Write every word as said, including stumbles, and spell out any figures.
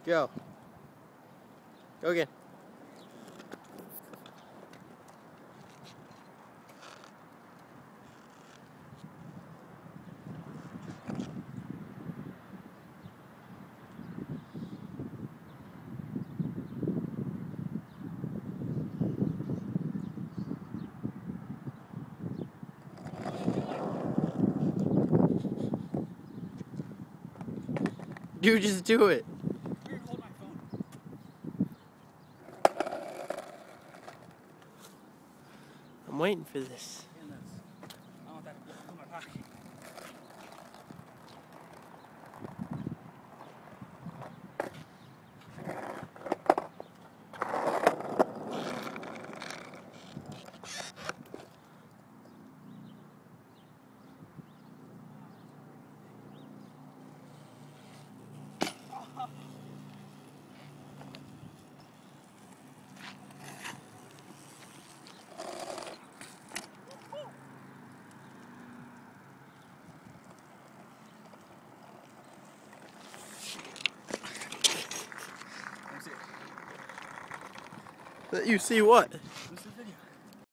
Go. Go again. You just do it. Hold my phone. I'm waiting for this. I want that in my pocket. Let you see what?